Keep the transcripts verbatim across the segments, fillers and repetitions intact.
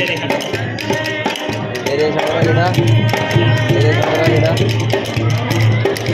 मेरे सामने बेटा मेरे सामने बेटा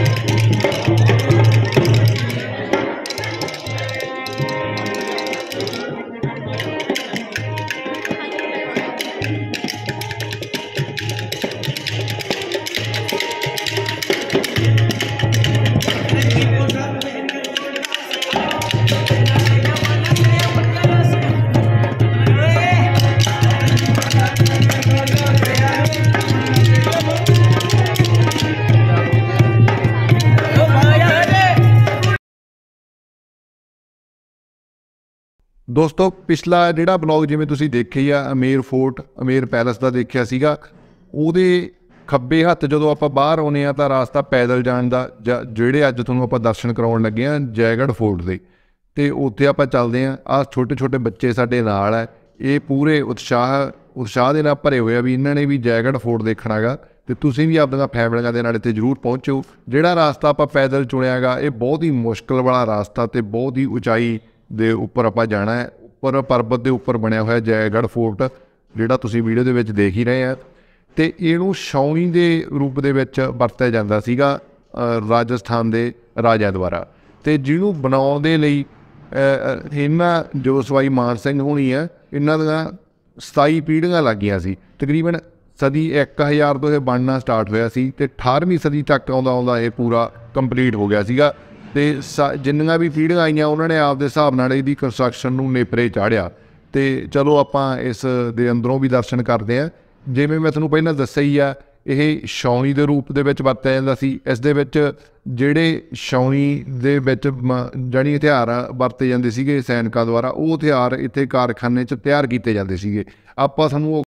ਦੋਸਤੋ ਪਿਛਲਾ ਜਿਹੜਾ ਬਲੌਗ ਜਿਵੇਂ ਤੁਸੀਂ ਦੇਖਿਆ ਹੀ ਆ ਅਮੇਰ ਫੋਰਟ ਅਮੇਰ ਪੈਲਸ ਦਾ ਦੇਖਿਆ ਸੀਗਾ। ਉਹਦੇ ਖੱਬੇ ਹੱਥ ਜਦੋਂ ਆਪਾਂ ਬਾਹਰ ਆਉਂਦੇ ਹਾਂ ਤਾਂ ਰਾਸਤਾ ਪੈਦਲ ਜਾਣ ਦਾ ਜਾਂ ਜਿਹੜੇ ਅੱਜ ਤੁਹਾਨੂੰ ਆਪਾਂ ਦਰਸ਼ਨ ਕਰਾਉਣ ਲੱਗੇ ਹਾਂ ਜੈਗੜ੍ਹ ਫੋਰਟ ਦੇ, ਅਤੇ ਉੱਥੇ ਆਪਾਂ ਚੱਲਦੇ ਹਾਂ। ਆਹ ਛੋਟੇ ਛੋਟੇ ਬੱਚੇ ਸਾਡੇ ਨਾਲ ਹੈ, ਇਹ ਪੂਰੇ ਉਤਸ਼ਾਹ ਉਤਸ਼ਾਹ ਦੇ ਨਾਲ ਭਰੇ ਹੋਏ ਆ ਵੀ ਇਹਨਾਂ ਨੇ ਵੀ ਜੈਗੜ੍ਹ ਫੋਰਟ ਦੇਖਣਾ ਗਾ, ਅਤੇ ਤੁਸੀਂ ਵੀ ਆਪਣੀਆਂ ਫੈਮਲੀਆਂ ਦੇ ਨਾਲ ਇੱਥੇ ਜ਼ਰੂਰ ਪਹੁੰਚੋ। ਜਿਹੜਾ ਰਾਸਤਾ ਆਪਾਂ ਪੈਦਲ ਚੁਣਿਆ ਗਾ ਇਹ ਬਹੁਤ ਹੀ ਮੁਸ਼ਕਿਲ ਵਾਲਾ ਰਾਸਤਾ ਅਤੇ ਬਹੁਤ ਹੀ ਉਚਾਈ ਦੇ ਉੱਪਰ ਆਪਾਂ ਜਾਣਾ ਹੈ। ਉੱਪਰ ਪਰਬਤ ਦੇ ਉੱਪਰ ਬਣਿਆ ਹੋਇਆ ਜੈਗੜ੍ਹ ਫੋਰਟ ਜਿਹੜਾ ਤੁਸੀਂ ਵੀਡੀਓ ਦੇ ਵਿੱਚ ਦੇਖ ਹੀ ਰਹੇ ਆ, ਅਤੇ ਇਹਨੂੰ ਛਾਉਣੀ ਦੇ ਰੂਪ ਦੇ ਵਿੱਚ ਵਰਤਿਆ ਜਾਂਦਾ ਸੀਗਾ ਰਾਜਸਥਾਨ ਦੇ ਰਾਜਿਆਂ ਦੁਆਰਾ। ਅਤੇ ਜਿਹਨੂੰ ਬਣਾਉਣ ਦੇ ਲਈ ਇਹਨਾਂ ਜੋ ਸਵਾਈ ਮਾਨ ਸਿੰਘ ਹੋਣੀ ਆ ਇਹਨਾਂ ਦੀਆਂ ਸਤਾਈ ਪੀੜ੍ਹੀਆਂ ਲੱਗ ਗਈਆਂ ਸੀ। ਤਕਰੀਬਨ ਸਦੀ ਇੱਕ ਹਜ਼ਾਰ ਤੋਂ ਇਹ ਬਣਨਾ ਸਟਾਰਟ ਹੋਇਆ ਸੀ ਅਤੇ ਅਠਾਰ੍ਹਵੀਂ ਸਦੀ ਤੱਕ ਆਉਂਦਾ ਆਉਂਦਾ ਇਹ ਪੂਰਾ ਕੰਪਲੀਟ ਹੋ ਗਿਆ ਸੀਗਾ। ਅਤੇ ਸਾ ਜਿੰਨੀਆਂ ਵੀ ਪੀੜ੍ਹੀਆਂ ਆਈਆਂ ਉਹਨਾਂ ਨੇ ਆਪਦੇ ਹਿਸਾਬ ਨਾਲ ਇਹਦੀ ਕੰਸਟਰਕਸ਼ਨ ਨੂੰ ਨੇਪਰੇ ਚਾੜ੍ਹਿਆ। ਅਤੇ ਚਲੋ ਆਪਾਂ ਇਸ ਦੇ ਅੰਦਰੋਂ ਵੀ ਦਰਸ਼ਨ ਕਰਦੇ ਹਾਂ। ਜਿਵੇਂ ਮੈਂ ਤੁਹਾਨੂੰ ਪਹਿਲਾਂ ਦੱਸਿਆ ਹੀ ਆ, ਇਹ ਛਾਉਣੀ ਦੇ ਰੂਪ ਦੇ ਵਿੱਚ ਵਰਤਿਆ ਜਾਂਦਾ ਸੀ। ਇਸ ਦੇ ਵਿੱਚ ਜਿਹੜੇ ਛਾਉਣੀ ਦੇ ਵਿੱਚ ਮ ਜਾਣੀ ਹਥਿਆਰ ਵਰਤੇ ਜਾਂਦੇ ਸੀਗੇ ਸੈਨਿਕਾਂ ਦੁਆਰਾ, ਉਹ ਹਥਿਆਰ ਇੱਥੇ ਕਾਰਖਾਨੇ 'ਚ ਤਿਆਰ ਕੀਤੇ ਜਾਂਦੇ ਸੀਗੇ। ਆਪਾਂ ਸਾਨੂੰ ਉਹ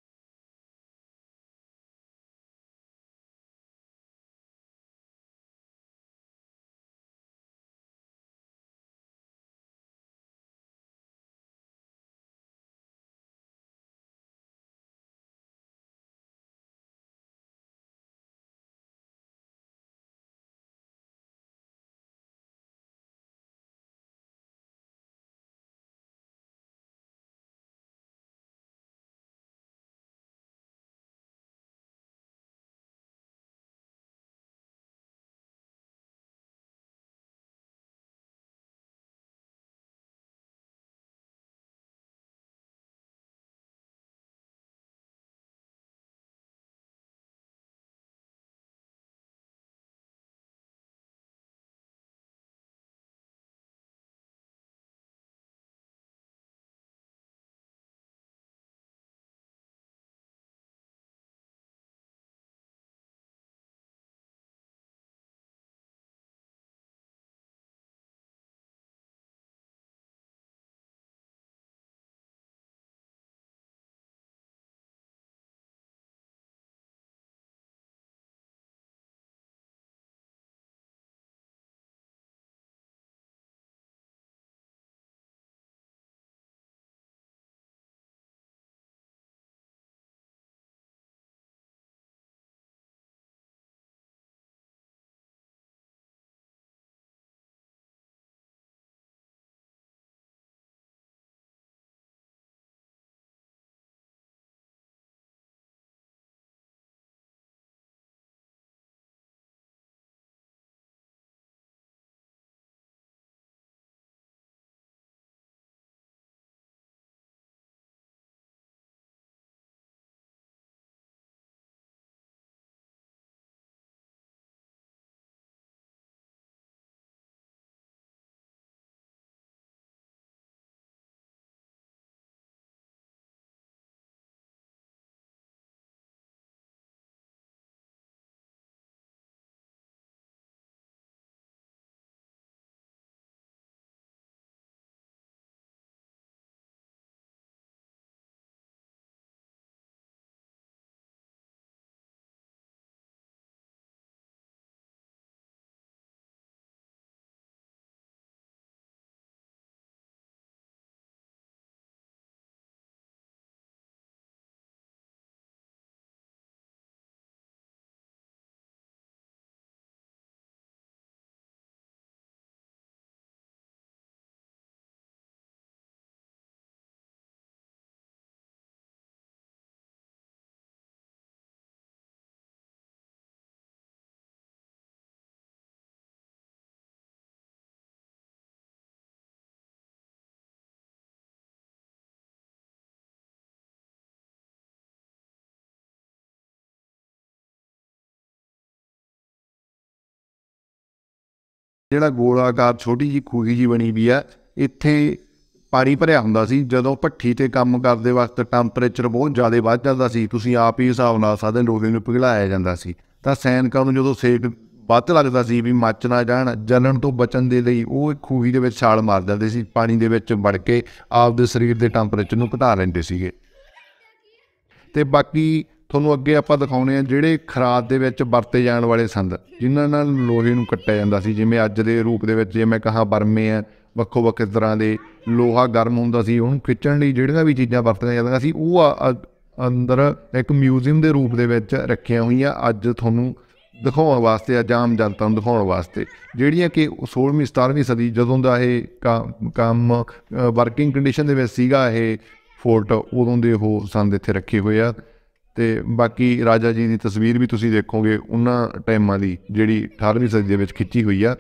ਜਿਹੜਾ ਗੋਲਾਕਾਰ ਛੋਟੀ ਜਿਹੀ ਖੂਹੀ ਜੀ ਬਣੀ ਵੀ ਆ, ਇੱਥੇ ਪਾਣੀ ਭਰਿਆ ਹੁੰਦਾ ਸੀ। ਜਦੋਂ ਭੱਠੀ ਤੇ ਕੰਮ ਕਰਦੇ ਵਕਤ ਟੈਂਪਰੇਚਰ ਬਹੁਤ ਜ਼ਿਆਦਾ ਵੱਧ ਜਾਂਦਾ ਸੀ, ਤੁਸੀਂ ਆਪ ਹੀ ਹਿਸਾਬ ਲਾ ਸਕਦੇ, ਲੋਹੇ ਨੂੰ ਪਿਘਲਾਇਆ ਜਾਂਦਾ ਸੀ। ਤਾਂ ਸੈਨਿਕਾਂ ਨੂੰ ਜਦੋਂ ਸੇਕ ਵੱਧ ਲੱਗਦਾ ਸੀ ਵੀ ਮੱਚ ਨਾ ਜਾਣ, ਜਲਣ ਤੋਂ ਬਚਣ ਦੇ ਲਈ ਉਹ ਖੂਹੀ ਦੇ ਵਿੱਚ ਛਾਲ ਮਾਰ ਜਾਂਦੇ ਸੀ, ਪਾਣੀ ਦੇ ਵਿੱਚ ਵੜ ਕੇ ਆਪਦੇ ਸਰੀਰ ਦੇ ਟੈਂਪਰੇਚਰ ਨੂੰ ਘਟਾ ਲੈਂਦੇ ਸੀਗੇ। ਤੇ ਬਾਕੀ ਤੁਹਾਨੂੰ ਅੱਗੇ ਆਪਾਂ ਦਿਖਾਉਂਦੇ ਹਾਂ ਜਿਹੜੇ ਖਰਾਦ ਦੇ ਵਿੱਚ ਵਰਤੇ ਜਾਣ ਵਾਲੇ ਸੰਦ, ਜਿਨ੍ਹਾਂ ਨਾਲ ਲੋਹੇ ਨੂੰ ਕੱਟਿਆ ਜਾਂਦਾ ਸੀ। ਜਿਵੇਂ ਅੱਜ ਦੇ ਰੂਪ ਦੇ ਵਿੱਚ ਜੇ ਮੈਂ ਕਹਾਂ ਬਰਮੇ ਆ, ਵੱਖੋ ਵੱਖ ਤਰ੍ਹਾਂ ਦੇ ਲੋਹਾ ਗਰਮ ਹੁੰਦਾ ਸੀ, ਉਹਨੂੰ ਖਿੱਚਣ ਲਈ ਜਿਹੜੀਆਂ ਵੀ ਚੀਜ਼ਾਂ ਵਰਤੀਆਂ ਜਾਂਦੀਆਂ ਸੀ, ਉਹ ਆ ਅੰਦਰ ਇੱਕ ਮਿਊਜ਼ੀਅਮ ਦੇ ਰੂਪ ਦੇ ਵਿੱਚ ਰੱਖੀਆਂ ਹੋਈਆਂ ਅੱਜ ਤੁਹਾਨੂੰ ਦਿਖਾਉਣ ਵਾਸਤੇ, ਅੱਜ ਆਮ ਜਨਤਾ ਨੂੰ ਦਿਖਾਉਣ ਵਾਸਤੇ, ਜਿਹੜੀਆਂ ਕਿ ਸੋਲ੍ਹਵੀਂ ਸਤਾਰ੍ਹਵੀਂ ਸਦੀ ਜਦੋਂ ਦਾ ਇਹ ਕ ਕੰਮ ਵਰਕਿੰਗ ਕੰਡੀਸ਼ਨ ਦੇ ਵਿੱਚ ਸੀਗਾ ਇਹ ਫੋਰਟ, ਉਦੋਂ ਦੇ ਉਹ ਸੰਦ ਇੱਥੇ ਰੱਖੇ ਹੋਏ ਆ। ਅਤੇ ਬਾਕੀ ਰਾਜਾ ਜੀ ਦੀ ਤਸਵੀਰ ਵੀ ਤੁਸੀਂ ਦੇਖੋਗੇ ਉਹਨਾਂ ਟਾਈਮਾਂ ਦੀ, ਜਿਹੜੀ ਅਠਾਰ੍ਹਵੀਂ ਸਦੀ ਦੇ ਵਿੱਚ ਖਿੱਚੀ ਹੋਈ ਆ।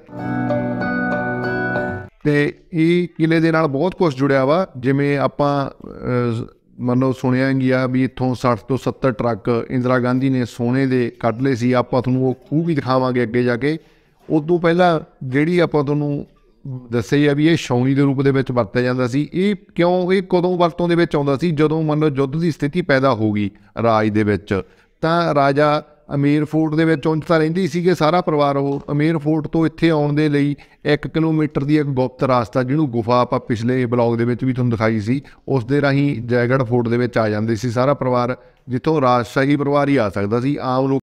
ਅਤੇ ਇਹ ਕਿਲ੍ਹੇ ਦੇ ਨਾਲ ਬਹੁਤ ਕੁਛ ਜੁੜਿਆ ਵਾ। ਜਿਵੇਂ ਆਪਾਂ ਮੰਨੋ ਸੁਣਿਆ ਗਿਆ ਵੀ ਇੱਥੋਂ ਸੱਠ ਤੋਂ ਸੱਤਰ ਟਰੱਕ ਇੰਦਰਾ ਗਾਂਧੀ ਨੇ ਸੋਨੇ ਦੇ ਕੱਢ ਲਏ ਸੀ। ਆਪਾਂ ਤੁਹਾਨੂੰ ਉਹ ਖੂਹ ਵੀ ਦਿਖਾਵਾਂਗੇ ਅੱਗੇ ਜਾ ਕੇ। ਉਦੋਂ ਪਹਿਲਾਂ ਜਿਹੜੀ ਆਪਾਂ ਤੁਹਾਨੂੰ ਦੱਸਿਆ ਆ ਵੀ ਇਹ ਛਾਉਣੀ ਦੇ ਰੂਪ ਦੇ ਵਿੱਚ ਵਰਤਿਆ ਜਾਂਦਾ ਸੀ। ਇਹ ਕਿਉਂ, ਇਹ ਕਦੋਂ ਵਰਤੋਂ ਦੇ ਵਿੱਚ ਆਉਂਦਾ ਸੀ? ਜਦੋਂ ਮੰਨ ਲਓ ਯੁੱਧ ਦੀ ਸਥਿਤੀ ਪੈਦਾ ਹੋ ਗਈ ਰਾਜ ਦੇ ਵਿੱਚ, ਤਾਂ ਰਾਜਾ ਅਮੇਰ ਫੋਰਟ ਦੇ ਵਿੱਚ ਉਂਝ ਤਾਂ ਰਹਿੰਦੇ ਹੀ ਸੀਗੇ ਸਾਰਾ ਪਰਿਵਾਰ। ਉਹ ਅਮੇਰ ਫੋਰਟ ਤੋਂ ਇੱਥੇ ਆਉਣ ਦੇ ਲਈ ਇੱਕ ਕਿਲੋਮੀਟਰ ਦੀ ਇੱਕ ਗੁਪਤ ਰਾਸਤਾ, ਜਿਹਨੂੰ ਗੁਫਾ ਆਪਾਂ ਪਿਛਲੇ ਬਲੌਗ ਦੇ ਵਿੱਚ ਵੀ ਤੁਹਾਨੂੰ ਦਿਖਾਈ ਸੀ, ਉਸ ਦੇ ਰਾਹੀਂ ਜੈਗੜ੍ਹ ਫੋਰਟ ਦੇ ਵਿੱਚ ਆ ਜਾਂਦੇ ਸੀ ਸਾਰਾ ਪਰਿਵਾਰ, ਜਿੱਥੋਂ ਰਾਜਸ਼ਾਹੀ ਪਰਿਵਾਰ ਹੀ ਆ ਸਕਦਾ ਸੀ, ਆਮ ਲੋਕ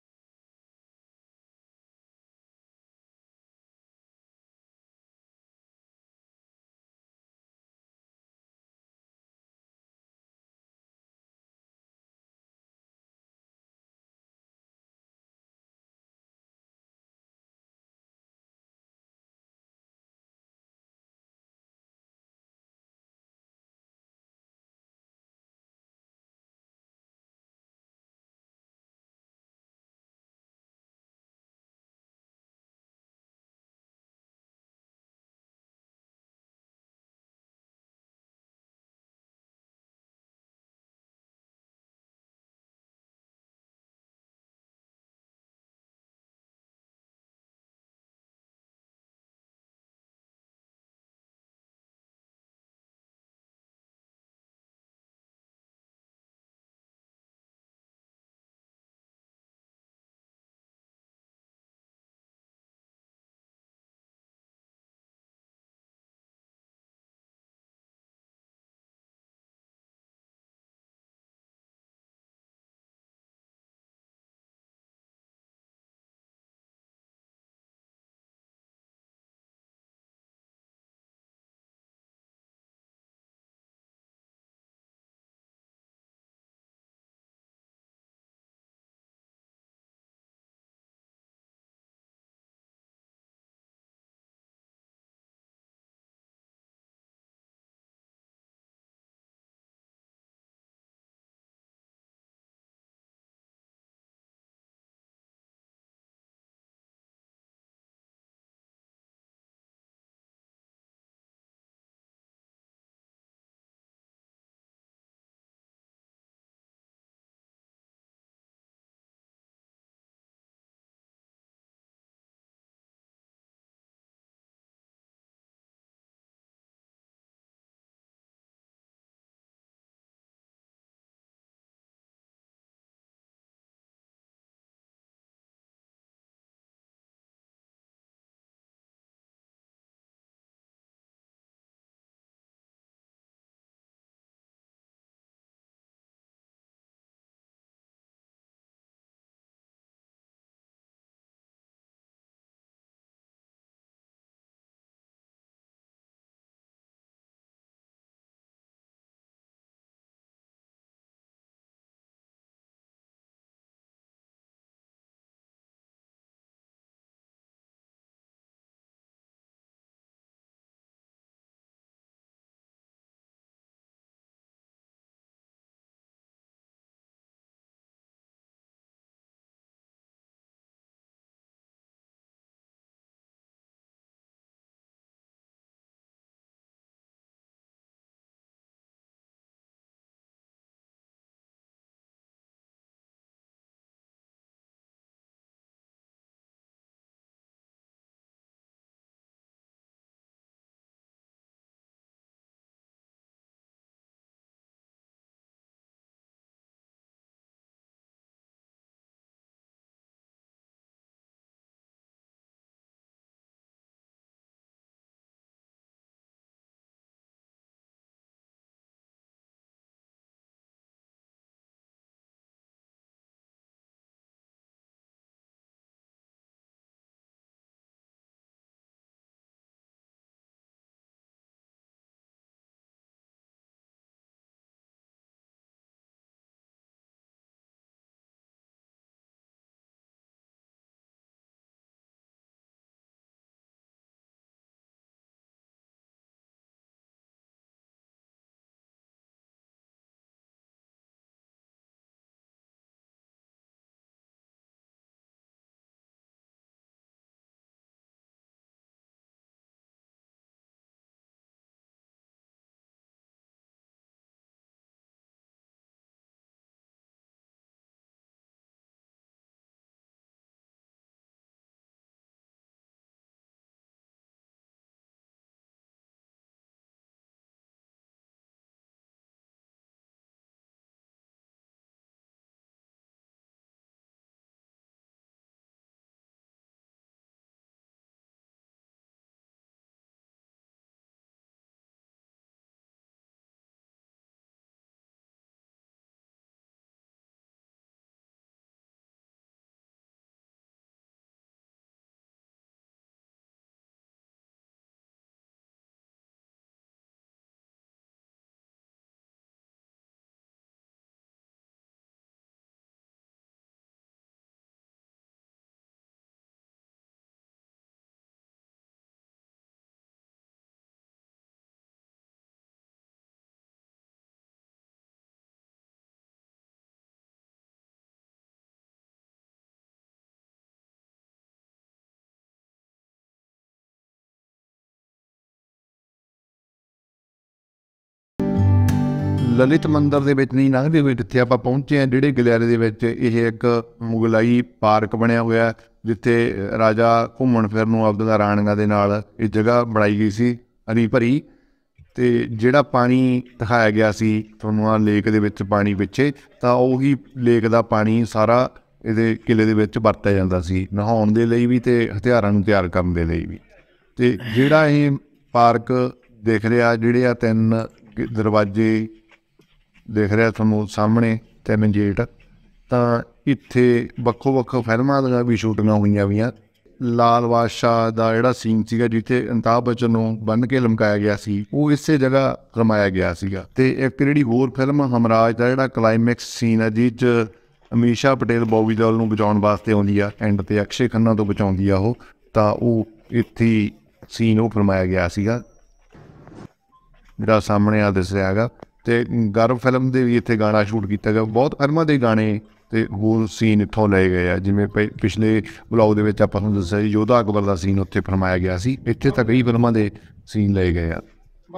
ललित मंदिर ਦੇ ਵਿੱਚ ਨਹੀਂ ਲੰਘਦੇ ਹੋਏ ਜਿੱਥੇ ਆਪਾਂ ਪਹੁੰਚੇ ਹਾਂ, ਜਿਹੜੇ ਗਲਿਆਰੇ ਦੇ ਵਿੱਚ ਇਹ ਇੱਕ ਮੁਗਲਾਈ ਪਾਰਕ ਬਣਿਆ ਹੋਇਆ, ਜਿੱਥੇ ਰਾਜਾ ਘੁੰਮਣ ਫਿਰਨ ਨੂੰ ਆਪਦੀਆਂ ਰਾਣੀਆਂ ਦੇ ਨਾਲ ਇਹ ਜਗ੍ਹਾ ਬਣਾਈ ਗਈ ਸੀ ਹਰੀ ਭਰੀ। ਅਤੇ ਜਿਹੜਾ ਪਾਣੀ ਦਿਖਾਇਆ ਗਿਆ ਸੀ ਤੁਹਾਨੂੰ ਆ ਲੇਕ ਦੇ ਵਿੱਚ ਪਾਣੀ ਪਿੱਛੇ, ਤਾਂ ਉਹੀ ਲੇਕ ਦਾ ਪਾਣੀ ਸਾਰਾ ਇਹਦੇ ਕਿਲ੍ਹੇ ਦੇ ਵਿੱਚ ਵਰਤਿਆ ਜਾਂਦਾ ਸੀ ਨਹਾਉਣ ਦੇ ਲਈ ਵੀ ਅਤੇ ਹਥਿਆਰਾਂ ਨੂੰ ਤਿਆਰ ਕਰਨ ਦੇ ਲਈ ਵੀ। ਅਤੇ ਜਿਹੜਾ ਇਹ ਪਾਰਕ ਦਿਖ ਰਿਹਾ, ਜਿਹੜੇ ਆ ਤਿੰਨ ਦਰਵਾਜ਼ੇ ਦਿਖ ਰਿਹਾ ਤੁਹਾਨੂੰ ਸਾਹਮਣੇ, ਤਿੰਨ ਗੇਟ, ਤਾਂ ਇੱਥੇ ਵੱਖੋ ਵੱਖ ਫਿਲਮਾਂ ਦੀਆਂ ਵੀ ਸ਼ੂਟਿੰਗਾਂ ਹੋਈਆਂ ਵੀਆਂ। ਲਾਲ ਬਾਦਸ਼ਾਹ ਦਾ ਜਿਹੜਾ ਸੀਨ ਸੀਗਾ ਜਿੱਥੇ ਅਮਿਤਾਭ ਬੱਚਨ ਨੂੰ ਬੰਨ੍ਹ ਕੇ ਲਮਕਾਇਆ ਗਿਆ ਸੀ, ਉਹ ਇਸੇ ਜਗ੍ਹਾ ਰਮਾਇਆ ਗਿਆ ਸੀਗਾ। ਅਤੇ ਇੱਕ ਜਿਹੜੀ ਹੋਰ ਫਿਲਮ ਹਮਰਾਜ ਦਾ ਜਿਹੜਾ ਕਲਾਈਮੈਕਸ ਸੀਨ ਹੈ, ਜਿਸ 'ਚ ਅਮੀਸ਼ਾ ਪਟੇਲ ਬੌਬੀ ਦਿਓਲ ਨੂੰ ਬਚਾਉਣ ਵਾਸਤੇ ਆਉਂਦੀ ਆ ਐਂਡ 'ਤੇ ਅਕਸ਼ੇ ਖੰਨਾ ਤੋਂ ਬਚਾਉਂਦੀ ਆ ਉਹ, ਤਾਂ ਉਹ ਇੱਥੇ ਸੀਨ ਉਹ ਫਿਲਮਾਇਆ ਗਿਆ ਸੀਗਾ ਜਿਹੜਾ ਸਾਹਮਣੇ ਆ ਦਿਸ ਰਿਹਾ ਹੈਗਾ। ਅਤੇ ਗਰਭ ਫਿਲਮ ਦੇ ਵੀ ਇੱਥੇ ਗਾਣਾ ਸ਼ੂਟ ਕੀਤਾ ਗਿਆ। ਬਹੁਤ ਫਿਲਮਾਂ ਦੇ ਗਾਣੇ ਅਤੇ ਹੋਰ ਸੀਨ ਇੱਥੋਂ ਲਏ ਗਏ ਆ, ਜਿਵੇਂ ਪ ਪਿਛਲੇ ਵਲੋਗ ਦੇ ਵਿੱਚ ਆਪਾਂ ਤੁਹਾਨੂੰ ਦੱਸਿਆ ਜੀ ਯੋਧਾ ਅਕਬਰ ਦਾ ਸੀਨ ਉੱਥੇ ਫਿਲਮਾਇਆ ਗਿਆ ਸੀ। ਇੱਥੇ ਤਾਂ ਕਈ ਫਿਲਮਾਂ ਦੇ ਸੀਨ ਲਏ ਗਏ ਆ।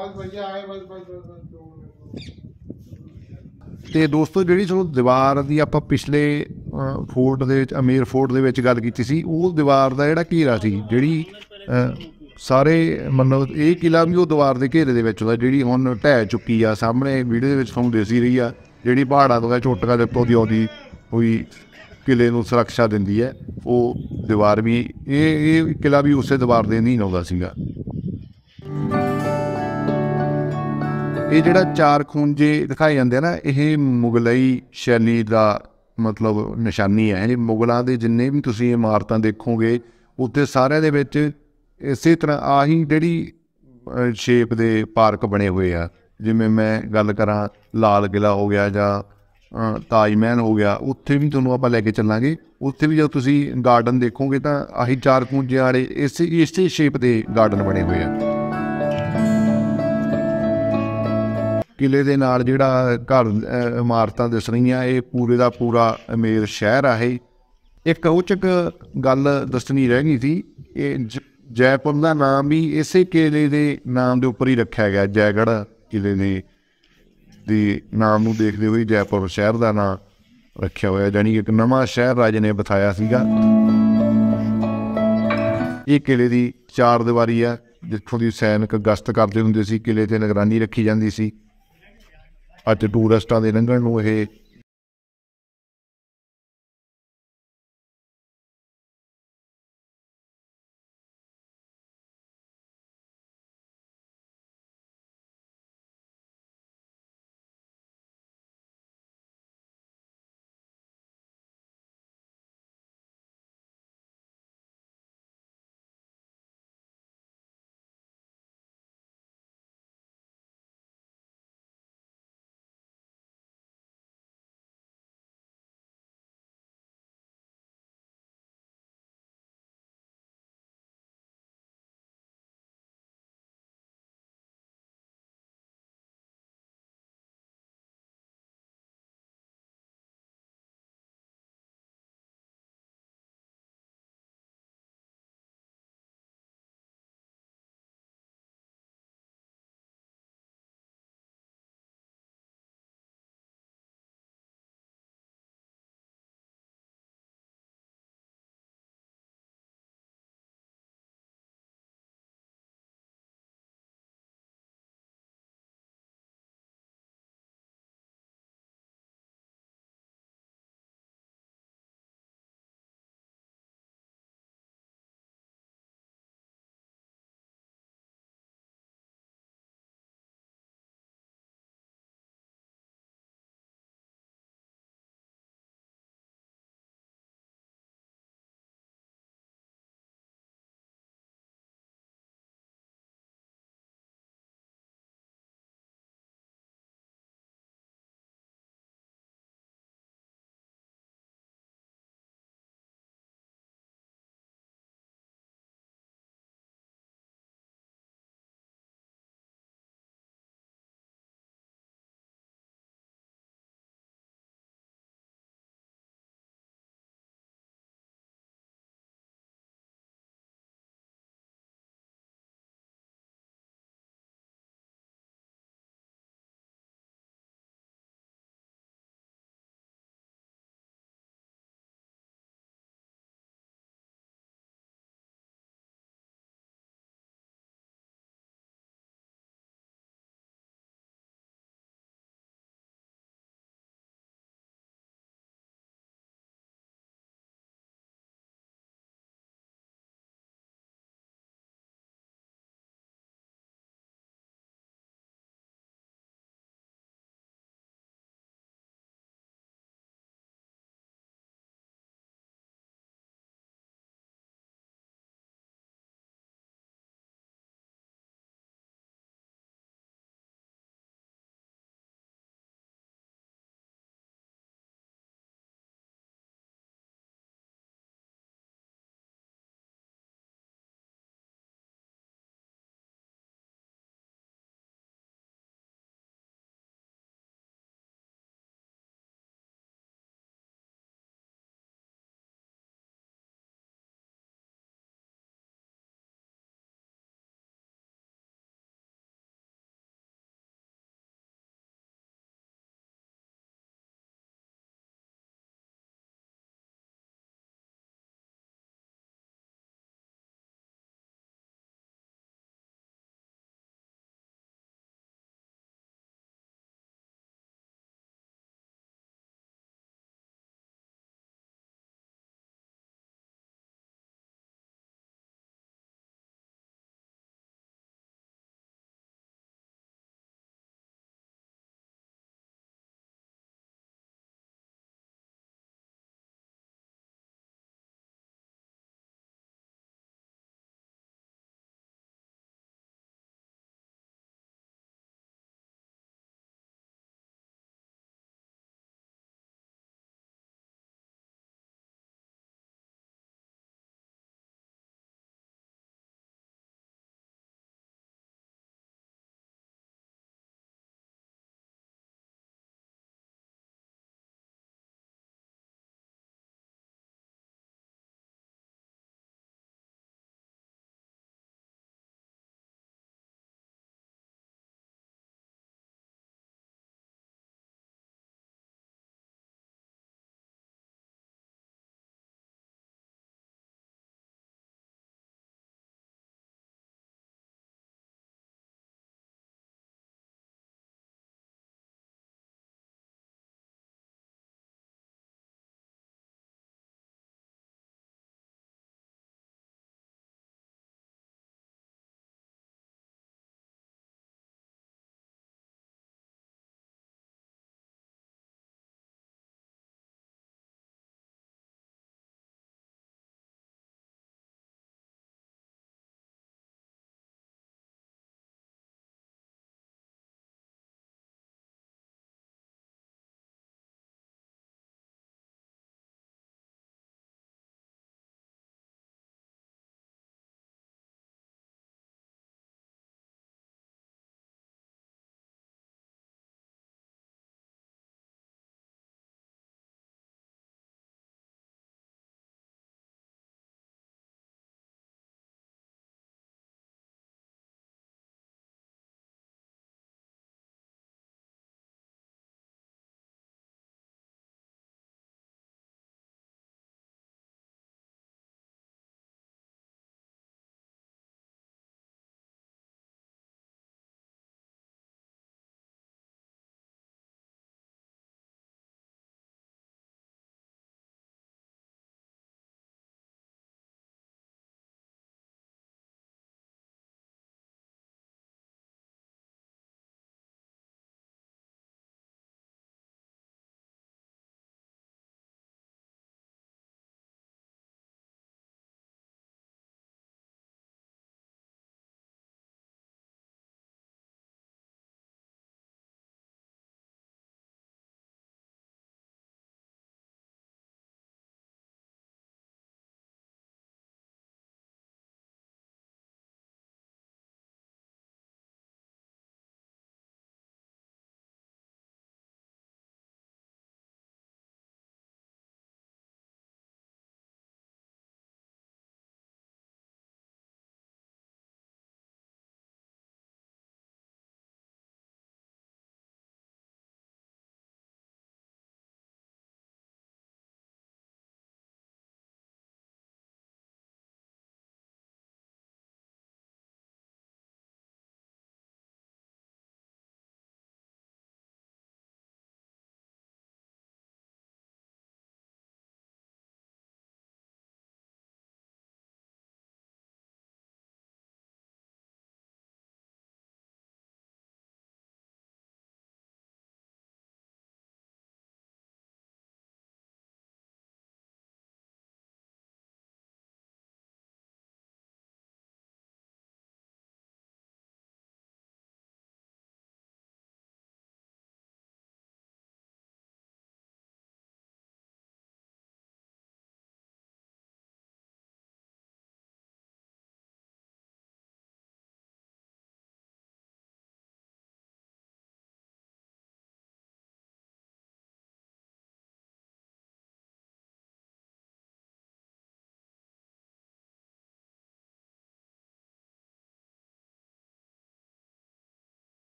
ਅਤੇ ਦੋਸਤੋ ਜਿਹੜੀ ਤੁਹਾਨੂੰ ਦੀਵਾਰ ਦੀ ਆਪਾਂ ਪਿਛਲੇ ਫੋਰਟ ਦੇ ਵਿੱਚ ਅਮੇਰ ਫੋਰਟ ਦੇ ਵਿੱਚ ਗੱਲ ਕੀਤੀ ਸੀ, ਉਹ ਦੀਵਾਰ ਦਾ ਜਿਹੜਾ ਘੇਰਾ ਸੀ, ਜਿਹੜੀ ਸਾਰੇ ਮਤਲਬ ਇਹ ਕਿਲ੍ਹਾ ਵੀ ਉਹ ਦੀਵਾਰ ਦੇ ਘੇਰੇ ਦੇ ਵਿੱਚ ਹੁੰਦਾ, ਜਿਹੜੀ ਹੁਣ ਢਹਿ ਚੁੱਕੀ ਆ। ਸਾਹਮਣੇ ਵੀਡੀਓ ਦੇ ਵਿੱਚ ਤੁਹਾਨੂੰ ਦਿਸ ਹੀ ਰਹੀ ਆ, ਜਿਹੜੀ ਪਹਾੜਾਂ ਤੋਂ ਝੋਟਕਾ ਦਿੱਤੋਂ ਦੀ ਆਉਂਦੀ ਹੋਈ ਕਿਲ੍ਹੇ ਨੂੰ ਸੁਰੱਖਿਆ ਦਿੰਦੀ ਹੈ, ਉਹ ਦੀਵਾਰ ਵੀ ਇਹ ਇਹ ਕਿਲ੍ਹਾ ਵੀ ਉਸੇ ਦੀਵਾਰ ਦੇ ਨਹੀਂ ਆਉਂਦਾ ਸੀਗਾ। ਇਹ ਜਿਹੜਾ ਚਾਰ ਖੂੰਜੇ ਦਿਖਾਏ ਜਾਂਦੇ ਆ ਨਾ, ਇਹ ਮੁਗਲਈ ਸ਼ੈਲੀ ਦਾ ਮਤਲਬ ਨਿਸ਼ਾਨੀ ਹੈ। ਇਹ ਮੁਗਲਾਂ ਦੇ ਜਿੰਨੇ ਵੀ ਤੁਸੀਂ ਇਮਾਰਤਾਂ ਦੇਖੋਗੇ ਉੱਥੇ ਸਾਰਿਆਂ ਦੇ ਵਿੱਚ ਇਸੇ ਤਰ੍ਹਾਂ ਆਹੀ ਜਿਹੜੀ ਸ਼ੇਪ ਦੇ ਪਾਰਕ ਬਣੇ ਹੋਏ ਆ। ਜਿਵੇਂ ਮੈਂ ਗੱਲ ਕਰਾਂ ਲਾਲ ਕਿਲ੍ਹਾ ਹੋ ਗਿਆ ਜਾਂ ਤਾਜ ਮਹਿਲ ਹੋ ਗਿਆ, ਉੱਥੇ ਵੀ ਤੁਹਾਨੂੰ ਆਪਾਂ ਲੈ ਕੇ ਚੱਲਾਂਗੇ। ਉੱਥੇ ਵੀ ਜਦੋਂ ਤੁਸੀਂ ਗਾਰਡਨ ਦੇਖੋਗੇ ਤਾਂ ਆਹੀ ਚਾਰ ਖੂੰਜਿਆਂ ਵਾਲੇ ਇਸੇ ਇਸੇ ਸ਼ੇਪ ਦੇ ਗਾਰਡਨ ਬਣੇ ਹੋਏ ਆ। ਕਿਲ੍ਹੇ ਦੇ ਨਾਲ ਜਿਹੜਾ ਘਰ ਇਮਾਰਤਾਂ ਦਿਸ ਰਹੀਆਂ, ਇਹ ਪੂਰੇ ਦਾ ਪੂਰਾ ਅਮੇਰ ਸ਼ਹਿਰ ਆ। ਇਹ ਇੱਕ ਰੋਚਕ ਗੱਲ ਦੱਸਣੀ ਰਹਿ ਗਈ ਸੀ, ਇਹ ਜ ਜੈਪੁਰ ਦਾ ਨਾਮ ਵੀ ਇਸੇ ਕਿਲ੍ਹੇ ਦੇ ਨਾਮ ਦੇ ਉੱਪਰ ਹੀ ਰੱਖਿਆ ਗਿਆ। ਜੈਗੜ੍ਹ ਕਿਲ੍ਹੇ ਦੇ ਦੇ ਨਾਮ ਨੂੰ ਦੇਖਦੇ ਹੋਏ ਜੈਪੁਰ ਸ਼ਹਿਰ ਦਾ ਨਾਂ ਰੱਖਿਆ ਹੋਇਆ, ਜਾਣੀ ਇੱਕ ਨਵਾਂ ਸ਼ਹਿਰ ਰਾਜੇ ਨੇ ਬਸਾਇਆ ਸੀਗਾ। ਇਹ ਕਿਲ੍ਹੇ ਦੀ ਚਾਰ ਦੀਵਾਰੀ ਆ, ਜਿੱਥੋਂ ਦੀ ਸੈਨਿਕ ਗਸ਼ਤ ਕਰਦੇ ਹੁੰਦੇ ਸੀ, ਕਿਲ੍ਹੇ 'ਤੇ ਨਿਗਰਾਨੀ ਰੱਖੀ ਜਾਂਦੀ ਸੀ। ਅੱਜ ਟੂਰਿਸਟਾਂ ਦੇ ਲੰਘਣ ਨੂੰ ਇਹ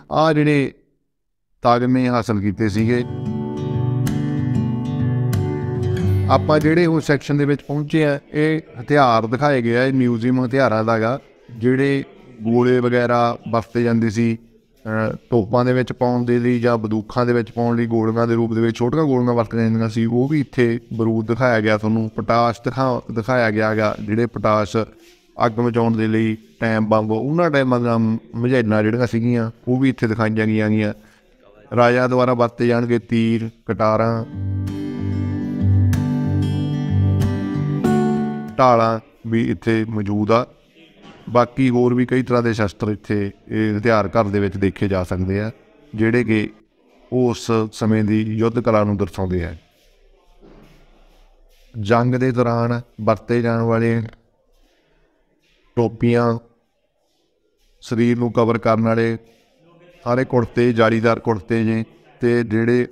ਆ ਜਿਹੜੇ ਤਗਮੇ ਹਾਸਲ ਕੀਤੇ ਸੀਗੇ। ਆਪਾਂ ਜਿਹੜੇ ਉਸ ਸੈਕਸ਼ਨ ਦੇ ਵਿੱਚ ਪਹੁੰਚੇ ਆ, ਇਹ ਹਥਿਆਰ ਦਿਖਾਏ ਗਏ ਆ। ਇਹ ਮਿਊਜ਼ੀਅਮ ਹਥਿਆਰਾਂ ਦਾ ਗਾ, ਜਿਹੜੇ ਗੋਲੇ ਵਗੈਰਾ ਵਰਤੇ ਜਾਂਦੇ ਸੀ ਤੋਪਾਂ ਦੇ ਵਿੱਚ ਪਾਉਣ ਦੇ ਲਈ ਜਾਂ ਬੰਦੂਕਾਂ ਦੇ ਵਿੱਚ ਪਾਉਣ ਲਈ, ਗੋਲੀਆਂ ਦੇ ਰੂਪ ਦੇ ਵਿੱਚ ਛੋਟੀਆਂ ਗੋਲੀਆਂ ਵਰਤੀਆਂ ਜਾਂਦੀਆਂ ਸੀ, ਉਹ ਵੀ ਇੱਥੇ ਬਰੂਦ ਦਿਖਾਇਆ ਗਿਆ ਤੁਹਾਨੂੰ। ਪਟਾਸ਼ ਦਿਖਾ ਦਿਖਾਇਆ ਗਿਆ ਗਾ, ਜਿਹੜੇ ਪਟਾਸ਼ ਅੱਗ ਮਚਾਉਣ ਦੇ ਲਈ ਟਾਈਮ ਬੰਬ, ਉਹਨਾਂ ਟਾਈਮਾਂ ਦੀਆਂ ਮਝੈਲਾਂ ਜਿਹੜੀਆਂ ਸੀਗੀਆਂ ਉਹ ਵੀ ਇੱਥੇ ਦਿਖਾਈਆਂ ਗਈਆਂ ਗਈਆਂ। ਰਾਜਾ ਦੁਆਰਾ ਵਰਤੇ ਜਾਣਗੇ ਤੀਰ, ਕਟਾਰਾਂ, ਢਾਲਾਂ ਵੀ ਇੱਥੇ ਮੌਜੂਦ ਆ। ਬਾਕੀ ਹੋਰ ਵੀ ਕਈ ਤਰ੍ਹਾਂ ਦੇ ਸ਼ਸਤਰ ਇੱਥੇ ਇਹ ਹਥਿਆਰ ਘਰ ਦੇ ਵਿੱਚ ਦੇਖੇ ਜਾ ਸਕਦੇ ਆ, ਜਿਹੜੇ ਕਿ ਉਸ ਸਮੇਂ ਦੀ ਯੁੱਧ ਕਲਾ ਨੂੰ ਦਰਸਾਉਂਦੇ ਆ। ਜੰਗ ਦੇ ਦੌਰਾਨ ਵਰਤੇ ਜਾਣ ਵਾਲੇ ਟੋਪੀਆਂ, ਸਰੀਰ ਨੂੰ ਕਵਰ ਕਰਨ ਵਾਲੇ ਸਾਰੇ ਕੁੜਤੇ, ਜਾਲੀਦਾਰ ਕੁੜਤੇ ਜੇ, ਅਤੇ ਜਿਹੜੇ